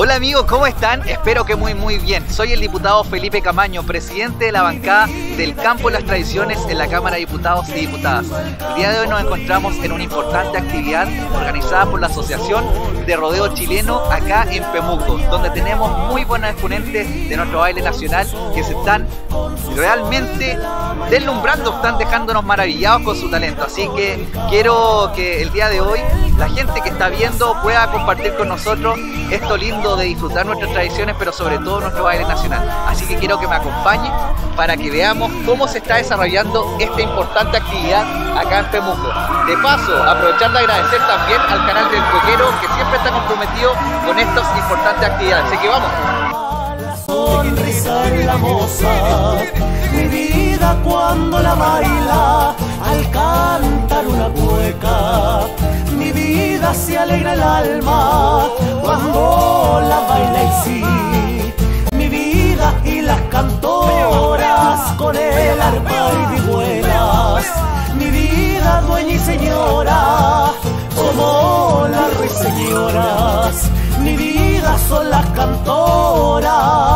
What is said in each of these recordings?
Hola amigos, ¿cómo están? Espero que muy bien. Soy el diputado Felipe Camaño, presidente de la bancada del Campo de las Tradiciones en la Cámara de Diputados y Diputadas. El día de hoy nos encontramos en una importante actividad organizada por la Asociación de Rodeo Chileno acá en Pemuco, donde tenemos muy buenos exponentes de nuestro baile nacional que se están realmente deslumbrando, están dejándonos maravillados con su talento. Así que quiero que el día de hoy la gente que está viendo pueda compartir con nosotros esto lindo de disfrutar nuestras tradiciones, pero sobre todo nuestro baile nacional. Así que quiero que me acompañen para que veamos cómo se está desarrollando esta importante actividad acá en Pemuco. De paso, aprovechar de agradecer también al canal del Coquero, que siempre está comprometido con estas importantes actividades. Así que vamos. Sonrisa en la moza, mi vida cuando la baila, al cantar una cueca, mi vida se alegra el alma cuando la baila y sí, mi vida y las cantoras con el arpa y vihuelas, mi vida dueña y señora como las ruiseñoras, mi vida son las cantoras.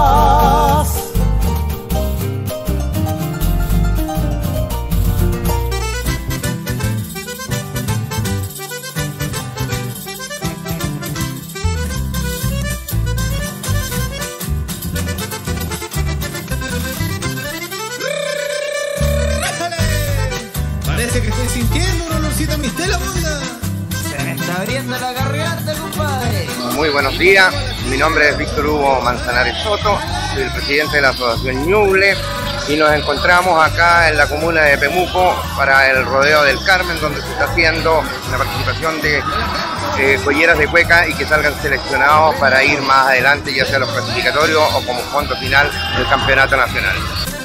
Parece que estoy sintiendo un olorcito a mistela, bunda. Se me está abriendo la garganta, compadre. Muy buenos días, mi nombre es Víctor Hugo Manzanares Soto, soy el presidente de la Asociación Ñuble y nos encontramos acá en la comuna de Pemuco para el Rodeo del Carmen, donde se está haciendo una participación de colleras de cueca y que salgan seleccionados para ir más adelante, ya sea los clasificatorios o como fondo final del campeonato nacional.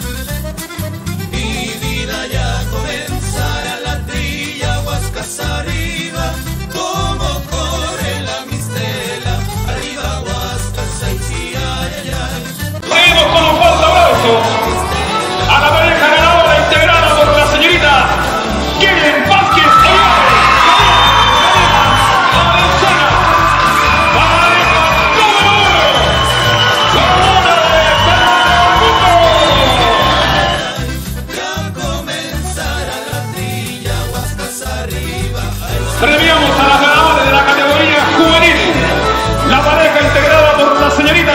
Mi vida ya comenzará, la trilla Huascas arriba, como corre la mistela, arriba Huascas, ay, sí, ay, ay. Seguimos con un fuerte aplauso a la pareja ganadora integrada por la señorita Kellen Vázquez Olivares, pareja número 1, comuna de Pemuco. Ya comenzará la trilla Huascas arriba, ay, sí. Premiamos a las ganadoras de la categoría juvenil, la pareja integrada por la señorita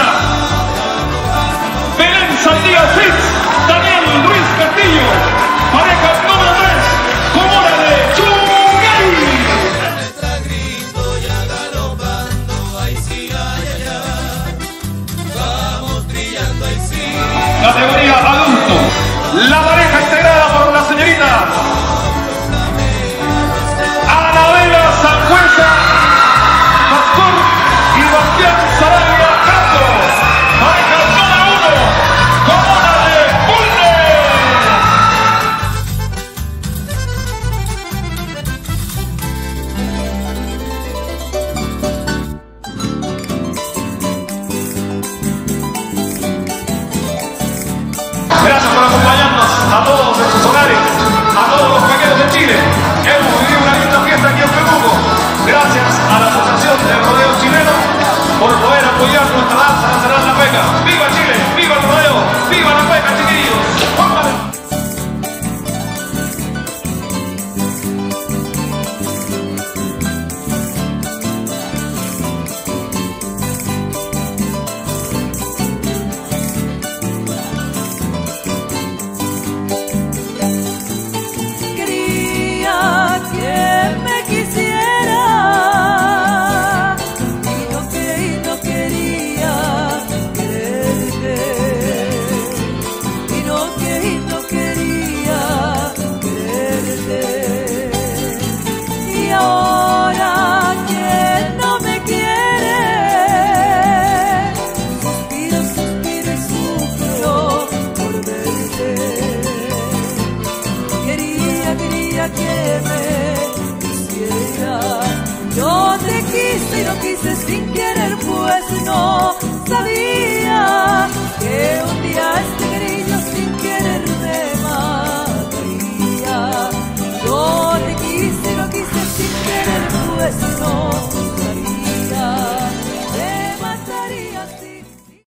Belén Saldías Fitz, Daniel Ruiz Castillo, pareja número 3, comuna de Chungay. Nuestra grito ya galopando, ay, sí, ay, ay, ay. Vamos brillando, ay, sí. Categoría adulto, la pareja integrada por la señorita Anabela Sangüesa Pastor y Bastián Sarabia Castro, pareja número 1, comuna de Gracias por acompañarnos a todos en sus hogares, a todos los pequeños de Chile. Hemos vivido una linda fiesta aquí en Pemuco. Gracias a la Asociación de Rodeo Chileno por poder apoyar nuestra danza nacional, la cueca. ¡Viva Chile! ¡Viva el rodeo! ¡Viva la cueca, chiquillos! ¡Póngale! Quería que me quisiera y no quería quererte, y no quería quererte, y ahora que no me quiere, suspiro y sufro por verte. Quería que me quisiera. Yo te quise y no quise sin querer, pues no sabía que un